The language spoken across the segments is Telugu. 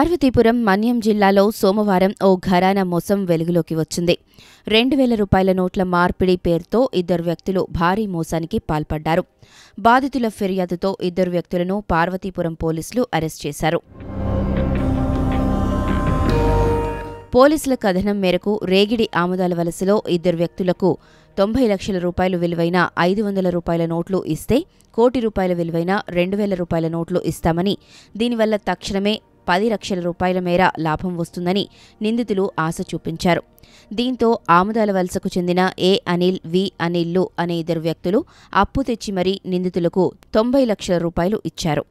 పార్వతీపురం మన్యం జిల్లాలో సోమవారం ఓ ఘరానా మోసం వెలుగులోకి వచ్చింది. 2,000 రూపాయల నోట్ల మార్పిడి పేరుతో ఇద్దరు వ్యక్తులు భారీ మోసానికి పాల్పడ్డారు. బాధితుల ఫిర్యాదుతో ఇద్దరు వ్యక్తులను పార్వతీపురం పోలీసులు అరెస్ట్ చేశారు. పోలీసుల కథనం మేరకు రేగిడి ఆముదాల వలసలో ఇద్దరు వ్యక్తులకు 90 లక్షల రూపాయలు విలువైన 500 రూపాయల నోట్లు ఇస్తే, కోటి రూపాయల విలువైన 2,000 రూపాయల నోట్లు ఇస్తామని, దీనివల్ల తక్షణమే 10 లక్షల రూపాయల మేర లాభం వస్తుందని నిందితులు ఆశ చూపించారు. దీంతో ఆముదాల వలసకు చెందిన ఏ అనిల్, వి అనిల్లు అనే ఇద్దరు వ్యక్తులు అప్పు తెచ్చి మరీ నిందితులకు 90 లక్షల రూపాయలు ఇచ్చారు.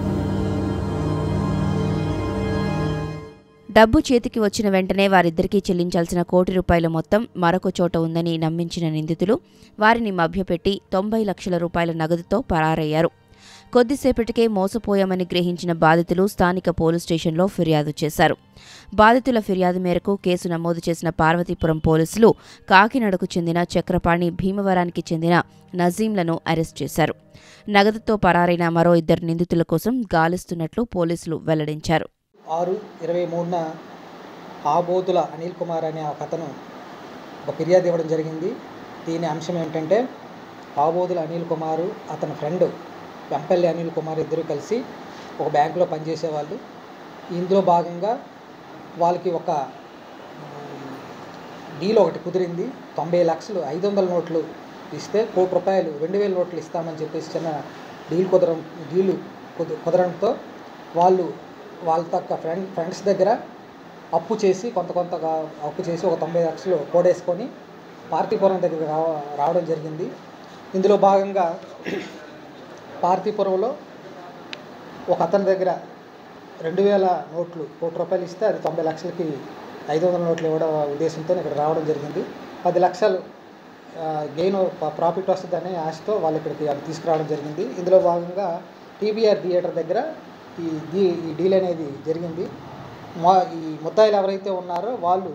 డబ్బు చేతికి వచ్చిన వెంటనే వారిద్దరికీ చెల్లించాల్సిన కోటి రూపాయల మొత్తం మరొక చోట ఉందని నమ్మించిన నిందితులు వారిని మభ్యపెట్టి 90 లక్షల రూపాయల నగదుతో పరారయ్యారు. కొద్దిసేపటికే మోసపోయామని గ్రహించిన బాధితులు స్థానిక పోలీస్ స్టేషన్లో ఫిర్యాదు చేశారు. బాధితుల ఫిర్యాదు మేరకు కేసు నమోదు చేసిన పార్వతీపురం పోలీసులు కాకినాడకు చెందిన చక్రపాణి, భీమవరానికి చెందిన నజీంలను అరెస్ట్ చేశారు. నగదుతో పరారైన మరో ఇద్దరు నిందితుల కోసం గాలిస్తున్నట్లు పోలీసులు వెల్లడించారు. 6/23న ఆబోతుల అనిల్ కుమార్ అనే ఒక అతను ఒక ఫిర్యాదు ఇవ్వడం జరిగింది. దీని అంశం ఏంటంటే, ఆబోతుల అనిల్ కుమారు అతని ఫ్రెండ్ వెంపల్లి అనిల్ కుమార్ ఇద్దరు కలిసి ఒక బ్యాంకులో పనిచేసేవాళ్ళు. ఇందులో భాగంగా వాళ్ళకి ఒక డీల్ ఒకటి కుదిరింది. 90 లక్షలు 500 నోట్లు ఇస్తే, కోటి రూపాయలు 2,000 నోట్లు ఇస్తామని చెప్పేసి చిన్న డీలు కుదరంతో వాళ్ళు వాళ్ళ తక్క ఫ్రెండ్స్ దగ్గర అప్పు చేసి కొంతగా అప్పు చేసి ఒక 90 లక్షలు కోడేసుకొని పార్వతీపురం దగ్గరికి రావడం జరిగింది. ఇందులో భాగంగా పార్వతీపురంలో ఒక అతని దగ్గర 2,000 నోట్లు, కోటి రూపాయలు ఇస్తే అది 90 లక్షలకి 500 నోట్లు ఇవ్వడం ఉద్దేశంతో ఇక్కడ రావడం జరిగింది. 10 లక్షలు గెయిన్ ప్రాఫిట్ వస్తుందనే ఆశతో వాళ్ళు ఇక్కడికి తీసుకురావడం జరిగింది. ఇందులో భాగంగా టీబీఆర్ థియేటర్ దగ్గర ఈ డీల్ అనేది జరిగింది. ఈ ముద్దాయిలు ఎవరైతే ఉన్నారో వాళ్ళు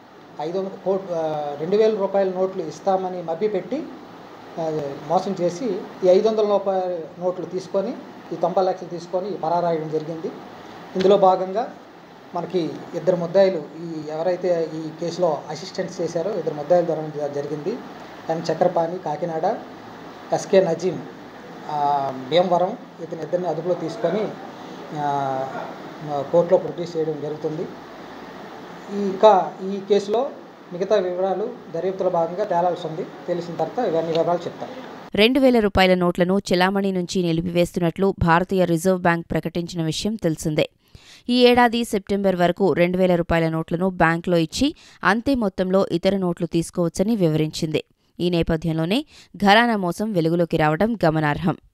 2,000 రూపాయల నోట్లు ఇస్తామని మభ్యపెట్టి మోసం చేసి ఈ 500 రూపాయల నోట్లు తీసుకొని, ఈ 90 లక్షలు తీసుకొని పరారాయడం జరిగింది. ఇందులో భాగంగా మనకి ఇద్దరు ముద్దాయిలు ఎవరైతే ఈ కేసులో అసిస్టెంట్స్ చేశారో ఇద్దరు ముద్దాయిల ద్వారా జరిగింది. ఎన్ చక్రపాణి కాకినాడ, ఎస్కే నజీం భీమవరం, ఇద్దరిని అదుపులో తీసుకొని కోర్టులో ప్రొడ్యూస్ చేయడం జరుగుతుంది. ఇంకా ఈ కేసులో మిగతా వివరాలు దర్యాప్తులో భాగంగా తేలాల్సి ఉంది. తెలిసిన తర్వాత ఇవన్నీ వివరాలు చెప్తారు. 2,000 రూపాయల నోట్లను చెలామణి నుంచి నిలిపివేస్తున్నట్లు భారతీయ రిజర్వ్ బ్యాంక్ ప్రకటించిన విషయం తెలిసిందే. ఈ ఏడాది సెప్టెంబర్ వరకు 2,000 రూపాయల నోట్లను బ్యాంకులో ఇచ్చి అంతే మొత్తంలో ఇతర నోట్లు తీసుకోవచ్చని వివరించింది. ఈ నేపథ్యంలోనే ఘరానా మోసం వెలుగులోకి రావడం గమనార్హం.